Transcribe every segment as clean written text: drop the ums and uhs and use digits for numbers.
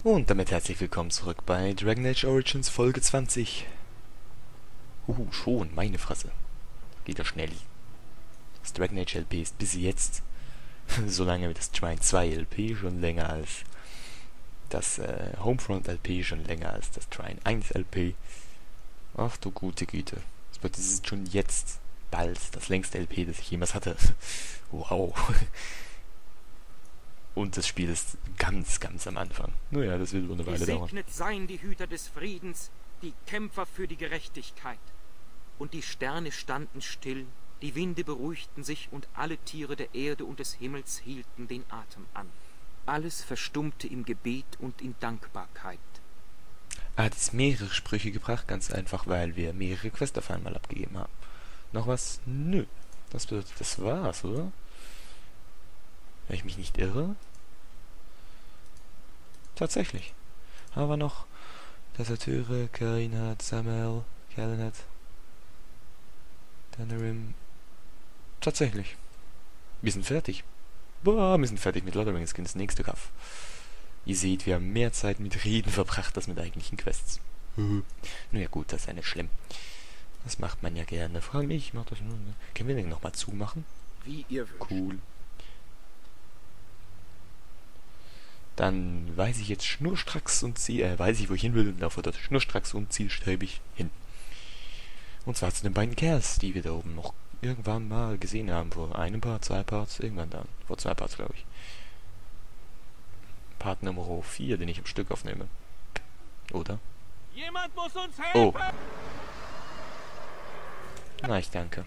Und damit herzlich willkommen zurück bei Dragon Age Origins Folge 20. Schon, meine Fresse. Geht ja schnell. Das Dragon Age LP ist bis jetzt, so lange wie das Trine 2 LP, schon länger als das Homefront LP, schon länger als das Trine 1 LP. Ach du gute Güte. Das ist schon jetzt bald das längste LP, das ich jemals hatte. Wow. Und das Spiel ist ganz, ganz am Anfang. Naja, das wird wohl eine Weile dauern. Gesegnet seien die Hüter des Friedens, die Kämpfer für die Gerechtigkeit. Und die Sterne standen still, die Winde beruhigten sich und alle Tiere der Erde und des Himmels hielten den Atem an. Alles verstummte im Gebet und in Dankbarkeit. Er hat jetzt mehrere Sprüche gebracht, ganz einfach, weil wir mehrere Quests auf einmal abgegeben haben. Noch was? Nö. Das bedeutet, das war's, oder? Wenn ich mich nicht irre. Tatsächlich. Haben wir noch Tastature, Karinat, Samuel, Kalinat, Danarim. Tatsächlich. Wir sind fertig. Boah, wir sind fertig mit Lothering Skins. Nächste Kaff. Ihr seht, wir haben mehr Zeit mit Reden verbracht als mit eigentlichen Quests. Naja gut, das ist ja nicht schlimm. Das macht man ja gerne. Frag mich, ich mach das nur. Ne? Können wir den nochmal zumachen? Wie ihr wünscht. Cool. Dann weiß ich jetzt schnurstracks und weiß ich, wo ich hin will und laufe dort schnurstracks und zielstrebig hin. Und zwar zu den beiden Kerls, die wir da oben noch irgendwann mal gesehen haben. Vor einem Part, 2 Parts, irgendwann dann. Vor 2 Parts, glaube ich. Part Nummer 4, den ich im Stück aufnehme. Oder? Jemand muss uns helfen! Oh. Na, ich danke.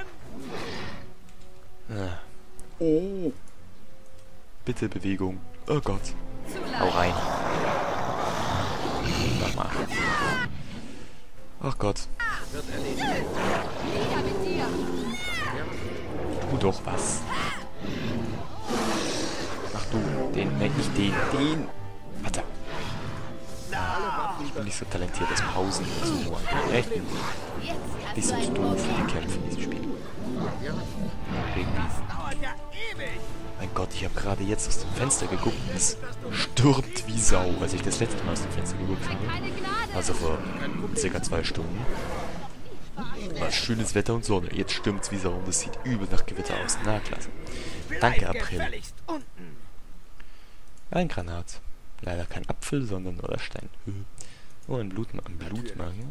Ah. Oh. Bitte Bewegung. Oh Gott. Hau rein. Nochmal. Ach Gott. Tu doch was. Ach du, den, nicht den, den. Warte. Ich bin nicht so talentiert, das Pausen zu nur. Echt nicht so doof für die Kämpfe in diesem Spiel. Mein Gott, ich habe gerade jetzt aus dem Fenster geguckt und es stürmt wie Sau, als ich das letzte Mal aus dem Fenster geguckt habe. Also vor circa 2 Stunden. War schönes Wetter und Sonne. Jetzt stürmt's wie Sau und es sieht übel nach Gewitter aus. Na klasse. Danke, April. Ein Granat. Leider kein Apfel, sondern nur der Stein. Oh, ein Blutmangel.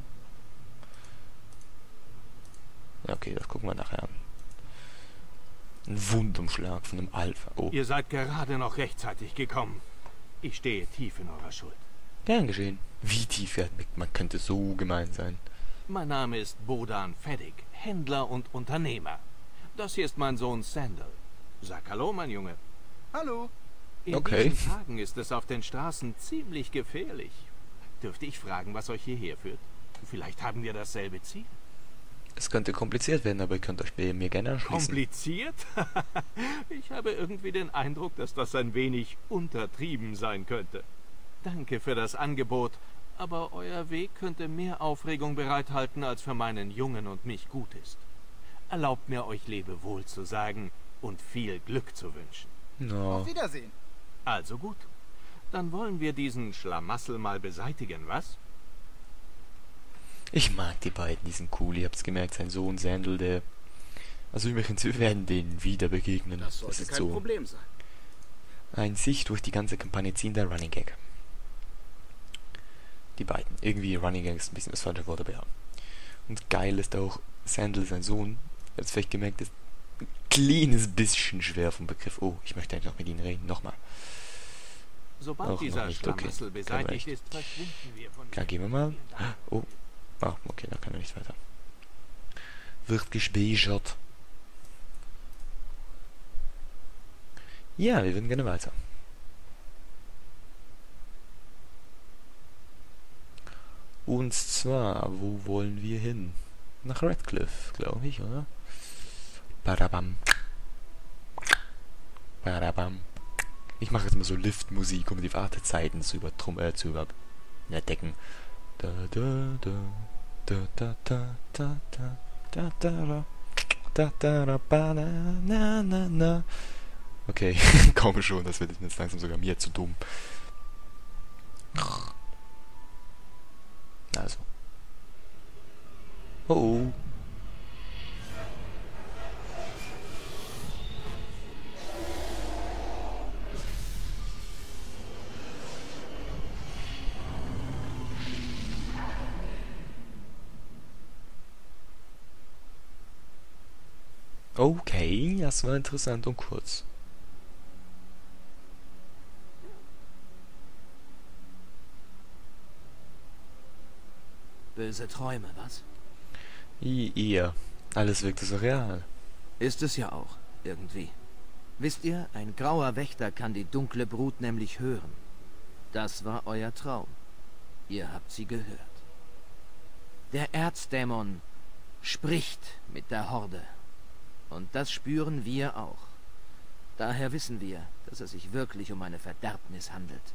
Ja, okay, das gucken wir nachher an. Ein Wundumschlag von einem Alpha. Oh. Ihr seid gerade noch rechtzeitig gekommen. Ich stehe tief in eurer Schuld. Gern geschehen. Wie tief man könnte so gemein sein. Mein Name ist Bodan Fedig, Händler und Unternehmer. Das hier ist mein Sohn Sandal. Sag hallo, mein Junge. Hallo. In diesen Tagen ist es auf den Straßen ziemlich gefährlich. Dürfte ich fragen, was euch hierher führt? Vielleicht haben wir dasselbe Ziel. Es könnte kompliziert werden, aber ihr könnt euch bei mir gerne anschließen. Kompliziert? Ich habe irgendwie den Eindruck, dass das ein wenig untertrieben sein könnte. Danke für das Angebot, aber euer Weg könnte mehr Aufregung bereithalten, als für meinen Jungen und mich gut ist. Erlaubt mir, euch Lebewohl zu sagen und viel Glück zu wünschen. No. Auf Wiedersehen. Also gut. Dann wollen wir diesen Schlamassel mal beseitigen, was? Ich mag die beiden, die sind cool. Ihr habt es gemerkt, sein Sohn Sandal, der... Also übrigens, wir werden denen wieder begegnen. Das sollte ist kein so Problem sein. ein sich durch die ganze Kampagne ziehender Running Gag. Die beiden. Irgendwie Running Gag ist ein bisschen das falsche Wort, aber ja. Und geil ist auch, Sandal, sein Sohn, ihr habt es vielleicht gemerkt, ist ein kleines bisschen schwer vom Begriff. Oh, ich möchte eigentlich noch mit ihnen reden. Nochmal. Sobald Auch dieser noch nicht. Schlamassel Okay, beseitigt ist, verschwinden wir von Da gehen wir mal. Oh. Ah, okay, da kann er nicht weiter. Wird gespeichert. Ja, wir würden gerne weiter. Und zwar, wo wollen wir hin? Nach Redcliffe, glaube ich, oder? Badabam. Badabam. Ich mache jetzt mal so Liftmusik, um die Wartezeiten zu überdecken. Da da da da da da da da da da da da ba na na na. Okay, kaum schon, das wird jetzt langsam sogar mir zu dumm. Oh. Okay, das war interessant und kurz. Böse Träume, was? Ihr. Alles wirkte so real. Ist es ja auch, irgendwie. Wisst ihr, ein grauer Wächter kann die dunkle Brut nämlich hören. Das war euer Traum. Ihr habt sie gehört. Der Erzdämon spricht mit der Horde. Und das spüren wir auch. Daher wissen wir, dass es sich wirklich um eine Verderbnis handelt.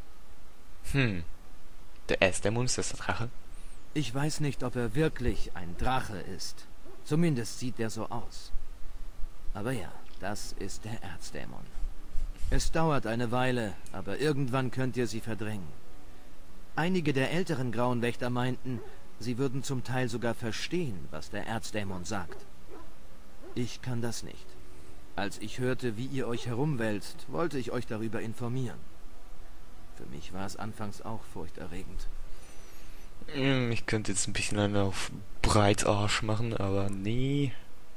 Der Erzdämon ist das der Drache? Ich weiß nicht, ob er wirklich ein Drache ist. Zumindest sieht er so aus. Aber ja, das ist der Erzdämon. Es dauert eine Weile, aber irgendwann könnt ihr sie verdrängen. Einige der älteren Grauen Wächter meinten, sie würden zum Teil sogar verstehen, was der Erzdämon sagt. Ich kann das nicht. Als ich hörte, wie ihr euch herumwälzt, wollte ich euch darüber informieren. Für mich war es anfangs auch furchterregend. Ich könnte jetzt ein bisschen einen auf Breitarsch machen, aber nee.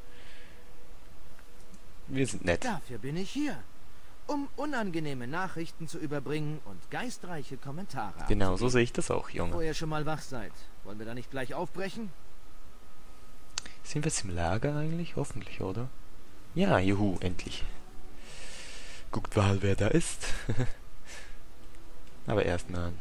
Wir sind nett. Dafür bin ich hier, um unangenehme Nachrichten zu überbringen und geistreiche Kommentare Genau, so abzugeben. sehe ich das auch, Wo Junge. ihr schon mal wach seid, wollen wir da nicht gleich aufbrechen? Sind wir jetzt im Lager eigentlich? Hoffentlich, oder? Ja, juhu, endlich. Guckt mal, wer da ist. Aber erstmal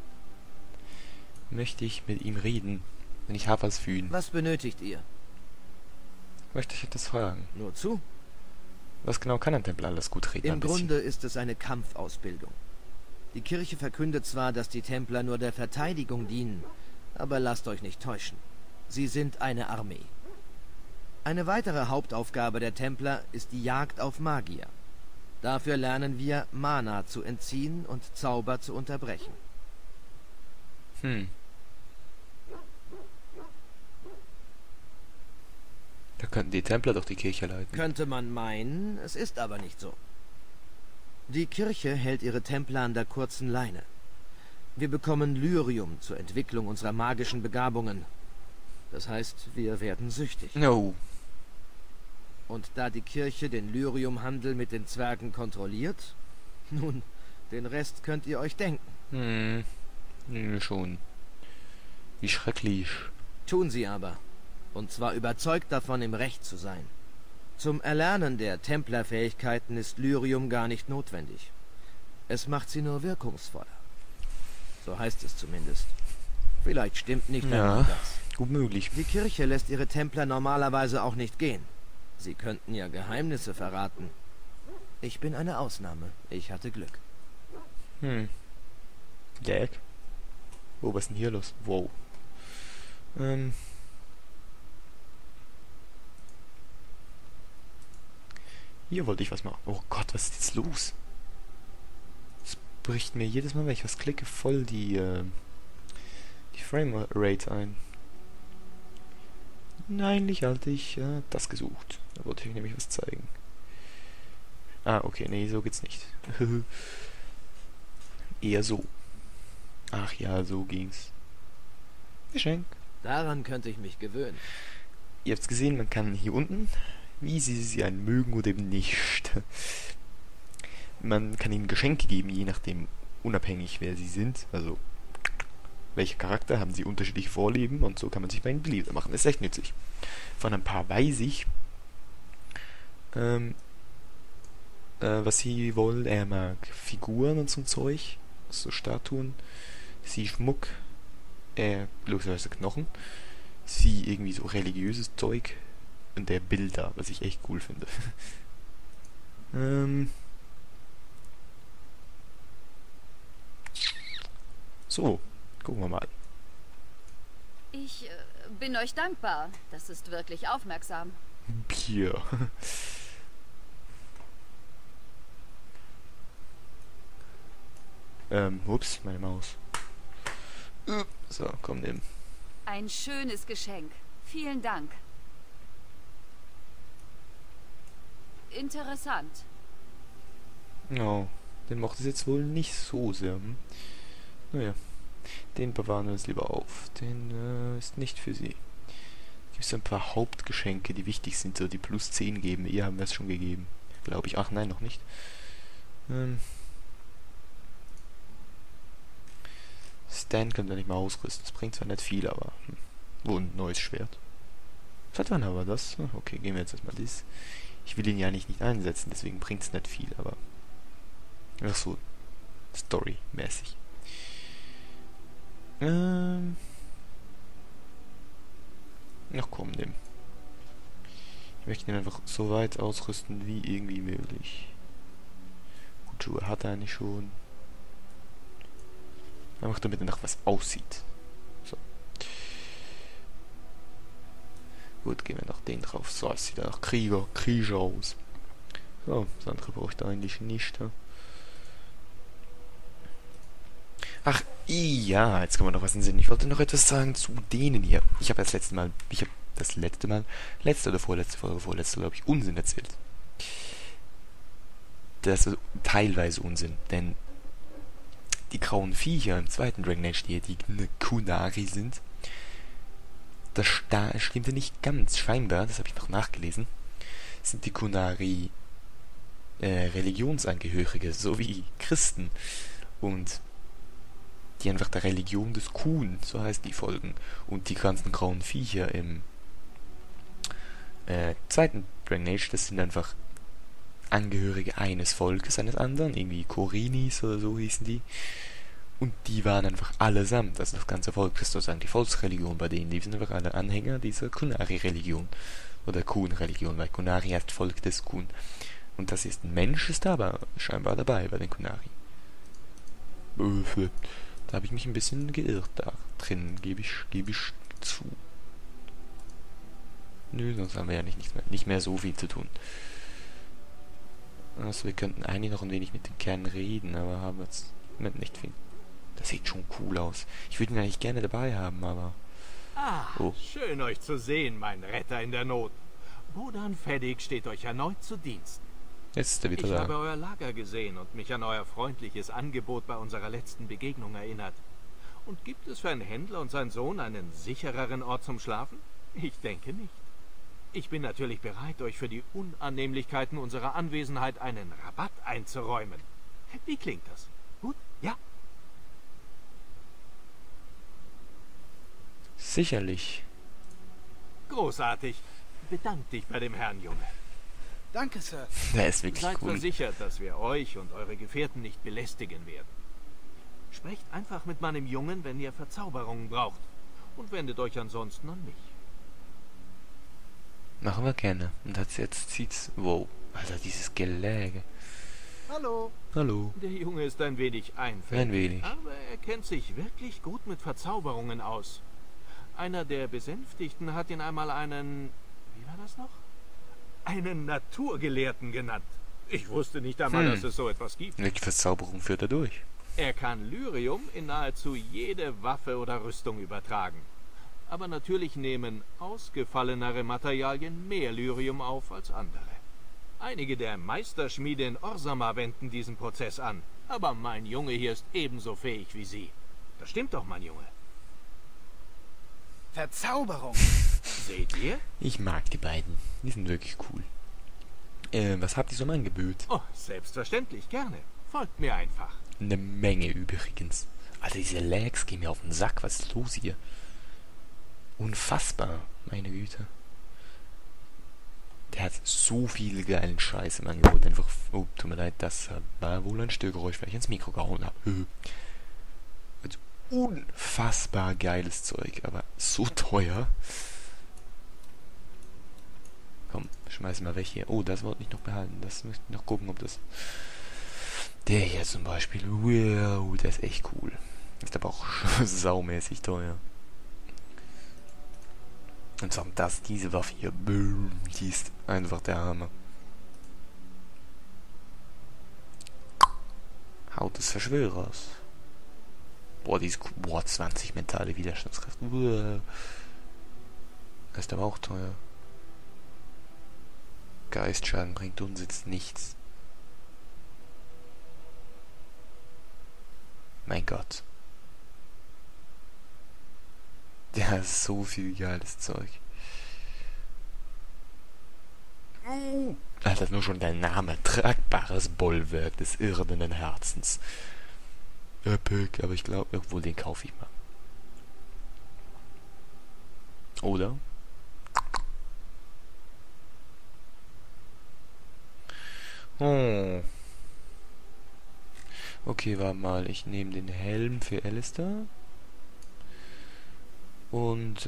möchte ich mit ihm reden, denn ich habe was für ihn. Was benötigt ihr? Möchte ich etwas fragen. Nur zu? Was genau kann ein Templer alles gut reden? Im ein bisschen? Grunde ist es eine Kampfausbildung. Die Kirche verkündet zwar, dass die Templer nur der Verteidigung dienen, aber lasst euch nicht täuschen. Sie sind eine Armee. Eine weitere Hauptaufgabe der Templer ist die Jagd auf Magier. Dafür lernen wir, Mana zu entziehen und Zauber zu unterbrechen. Da könnten die Templer doch die Kirche leiten. Könnte man meinen, es ist aber nicht so. Die Kirche hält ihre Templer an der kurzen Leine. Wir bekommen Lyrium zur Entwicklung unserer magischen Begabungen. Das heißt, wir werden süchtig. No. Und da die Kirche den Lyriumhandel mit den Zwergen kontrolliert, nun, den Rest könnt ihr euch denken. Schon. Wie schrecklich. Tun sie aber. Und zwar überzeugt davon, im Recht zu sein. Zum Erlernen der Templerfähigkeiten ist Lyrium gar nicht notwendig. Es macht sie nur wirkungsvoller. So heißt es zumindest. Vielleicht stimmt nicht einmal das. Gut möglich. Die Kirche lässt ihre Templer normalerweise auch nicht gehen. Sie könnten ja Geheimnisse verraten. Ich bin eine Ausnahme. Ich hatte Glück. Jack? Oh, was ist denn hier los? Wow. Hier wollte ich was machen. Oh Gott, was ist jetzt los? Es bricht mir jedes Mal, wenn ich was klicke, voll die Framerate ein. Nein, nicht hatte ich das gesucht. Da wollte ich nämlich was zeigen. Ah, okay, nee, so geht's nicht. Eher so. Ach ja, so ging's. Geschenk. Daran könnte ich mich gewöhnen. Ihr habt's gesehen, man kann hier unten, wie sie einen mögen oder eben nicht. Man kann ihnen Geschenke geben, je nachdem, unabhängig wer sie sind. Also, welcher Charakter, haben sie unterschiedliche Vorlieben und so kann man sich bei ihnen beliebt machen. Ist echt nützlich. Von ein paar weiß ich, was sie wollen. Er mag Figuren und so ein Zeug, so Statuen. Sie Schmuck, logischerweise Knochen. Sie irgendwie so religiöses Zeug. Und der Bilder, was ich echt cool finde. So, gucken wir mal. Ich bin euch dankbar. Das ist wirklich aufmerksam. Bier. Ups, meine Maus. So, komm, nimm. Ein schönes Geschenk. Vielen Dank. Interessant. Oh, den mochte es jetzt wohl nicht so sehr. Naja, den bewahren wir uns lieber auf. Den ist nicht für sie. Gibt es ein paar Hauptgeschenke, die wichtig sind, so die plus 10 geben. Ihr haben wir es schon gegeben. Glaube ich. Ach nein, noch nicht. Stan können wir nicht mal ausrüsten. Das bringt zwar nicht viel, aber... Oh, ein neues Schwert. Seit wann haben wir das? Okay, gehen wir jetzt erstmal das. Ich will ihn ja nicht einsetzen, deswegen bringt es nicht viel, aber... Ach so. Story-mäßig. Ach komm, nimm. Ich möchte ihn einfach so weit ausrüsten, wie irgendwie möglich. Gut, Schuhe hat er eigentlich schon. Einfach damit er nach was aussieht. So. Gut, gehen wir noch den drauf. So, es sieht nach Krieger aus. So, das andere braucht er eigentlich nicht. Ja? Ach, ja, jetzt kommen wir noch was in den Sinn. Ich wollte noch etwas sagen zu denen hier. Ich habe letzte oder vorletzte Folge, glaube ich, Unsinn erzählt. Das ist teilweise Unsinn, denn die grauen Viecher im zweiten Dragon Age, die Qunari sind, das stimmte nicht ganz. Scheinbar, das habe ich noch nachgelesen, sind die Qunari Religionsangehörige, so wie Christen. Und die einfach der Religion des Qun, so heißt die, folgen. Und die ganzen grauen Viecher im zweiten Dragon Age, das sind einfach Angehörige eines Volkes, eines anderen, irgendwie Korinis oder so hießen die. Und die waren einfach allesamt, also das ganze Volk, das ist sozusagen die Volksreligion bei denen, die sind einfach alle Anhänger dieser Qunari-Religion. Oder Qun-Religion, weil Qunari heißt Volk des Qun. Und das ist ein Mensch, ist da aber scheinbar dabei bei den Qunari. Da habe ich mich ein bisschen geirrt da drin, gebe ich zu. Nö, sonst haben wir ja nicht mehr so viel zu tun. Also wir könnten eigentlich noch ein wenig mit dem Kern reden, aber haben jetzt nicht viel. Das sieht schon cool aus. Ich würde ihn eigentlich gerne dabei haben, aber... Schön euch zu sehen, mein Retter in der Not. Bodan Feddig steht euch erneut zu Diensten. Jetzt ist er wieder da. Ich habe euer Lager gesehen und mich an euer freundliches Angebot bei unserer letzten Begegnung erinnert. Und gibt es für einen Händler und seinen Sohn einen sichereren Ort zum Schlafen? Ich denke nicht. Ich bin natürlich bereit, euch für die Unannehmlichkeiten unserer Anwesenheit einen Rabatt einzuräumen. Wie klingt das? Gut? Ja? Sicherlich. Großartig. Bedankt dich bei dem Herrn, Junge. Danke, Sir. Der ist wirklich Seid cool. versichert, dass wir euch und eure Gefährten nicht belästigen werden. Sprecht einfach mit meinem Jungen, wenn ihr Verzauberungen braucht. Und wendet euch ansonsten an mich. Machen wir gerne. Und jetzt zieht's... Wow. Alter, dieses Geläge. Hallo. Hallo. Der Junge ist ein wenig einfältig. Ein wenig. Aber er kennt sich wirklich gut mit Verzauberungen aus. Einer der Besänftigten hat ihn einmal einen... Wie war das noch? Einen Naturgelehrten genannt. Ich wusste nicht einmal, dass es so etwas gibt. Welche Verzauberung führt er durch? Er kann Lyrium in nahezu jede Waffe oder Rüstung übertragen. Aber natürlich nehmen ausgefallenere Materialien mehr Lyrium auf als andere. Einige der Meisterschmiede in Orsama wenden diesen Prozess an. Aber mein Junge hier ist ebenso fähig wie Sie. Das stimmt doch, mein Junge. Verzauberung. Seht ihr? Ich mag die beiden. Die sind wirklich cool. Was habt ihr so im Angebot? Oh, selbstverständlich, gerne. Folgt mir einfach. Eine Menge übrigens. Alter, diese Lags gehen mir auf den Sack. Was ist los hier? Unfassbar. Meine Güte. Der hat so viel geilen Scheiß im Angebot. Einfach... Oh, tut mir leid, das war wohl ein Störgeräusch, weil ich ins Mikro gehauen habe. Also, unfassbar geiles Zeug, aber so teuer. Komm, schmeiß mal weg hier. Oh, das wollte ich noch behalten. Das möchte ich noch gucken, ob das... Der hier zum Beispiel. Wow, der ist echt cool. Ist aber auch saumäßig teuer. Und zwar diese Waffe hier. Boom, die ist einfach der Hammer. Haut des Verschwörers. Boah, die ist cool. Boah, 20 mentale Widerstandskraft. Wow. Das ist aber auch teuer. Geistschaden bringt uns jetzt nichts. Mein Gott. Der hat so viel geiles Zeug. Alter, nur schon der Name. Tragbares Bollwerk des irdenen Herzens. Epic, aber ich glaube, irgendwo den kaufe ich mal. Oder? Oh. Okay, warte mal. Ich nehme den Helm für Alistair. Und,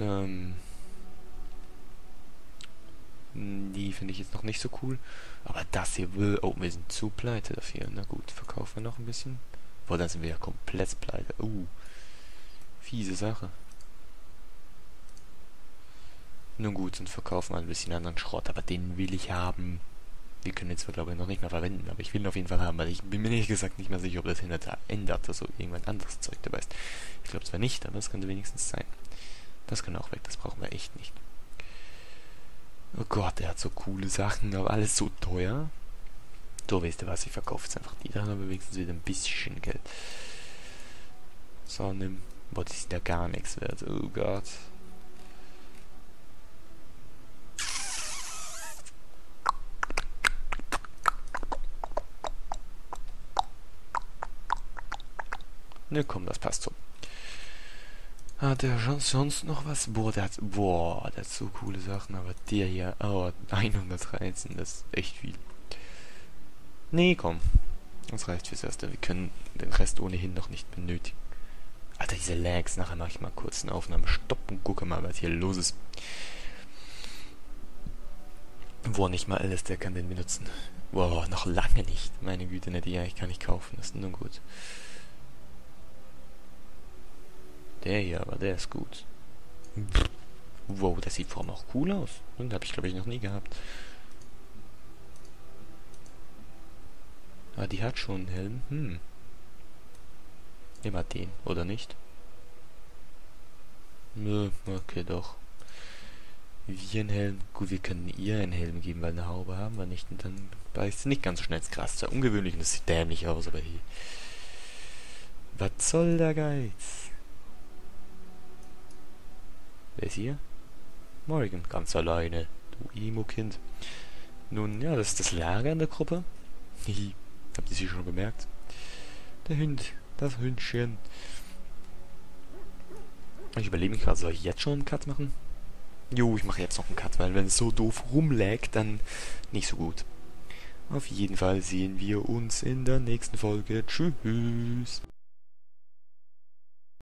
die finde ich jetzt noch nicht so cool. Aber das hier will... Oh, wir sind zu pleite dafür. Na gut, verkaufen wir noch ein bisschen. Boah, dann sind wir ja komplett pleite. Fiese Sache. Nun gut, dann verkaufen wir ein bisschen anderen Schrott. Aber den will ich haben. Wir können jetzt zwar, glaube ich, noch nicht mehr verwenden. Aber ich will ihn auf jeden Fall haben, weil ich bin mir ehrlich gesagt nicht mehr sicher, ob das hinterher ändert. Also irgendwann anderes Zeug dabei ist. Ich glaube zwar nicht, aber es könnte wenigstens sein. Das kann auch weg, das brauchen wir echt nicht. Oh Gott, der hat so coole Sachen, aber alles so teuer. So, weißt du was, ich verkaufe jetzt einfach die. Dann haben wir wenigstens wieder ein bisschen Geld. So, nimm. Boah, die sind ja gar nichts wert. Oh Gott. Ne, komm, das passt so. Hat der sonst noch was? Boah, der hat so coole Sachen, aber der hier, 113, das ist echt viel. Nee, komm. Das reicht fürs Erste. Wir können den Rest ohnehin noch nicht benötigen. Alter, diese Lags. Nachher mache ich mal kurz eine Aufnahme. Stopp und gucke mal, was hier los ist. Boah, nicht mal alles, der kann den benutzen. Boah, noch lange nicht. Meine Güte, ne, die eigentlich kann ich kaufen. Das ist nun gut. Der hier, aber der ist gut. Wow, das sieht vor allem auch cool aus. Und habe ich, glaube ich, noch nie gehabt. Ah, die hat schon einen Helm. Nehmen wir den, oder nicht? Nö, okay, doch. Wir einen Helm. Gut, wir können ihr einen Helm geben, weil eine Haube haben wir nicht. Und dann beißt sie nicht ganz so schnell ins Gras. Zwar ungewöhnlich und das sieht dämlich aus, aber hier. Was soll der Geiz? Wer ist hier? Morrigan, ganz alleine. Du Emo-Kind. Nun, ja, das ist das Lager in der Gruppe. Hihi, habt ihr sie schon bemerkt? Der Hund, das Hündchen. Ich überlege mich gerade, soll ich jetzt schon einen Cut machen? Jo, ich mache jetzt noch einen Cut, weil wenn es so doof rumlägt, dann nicht so gut. Auf jeden Fall sehen wir uns in der nächsten Folge. Tschüss.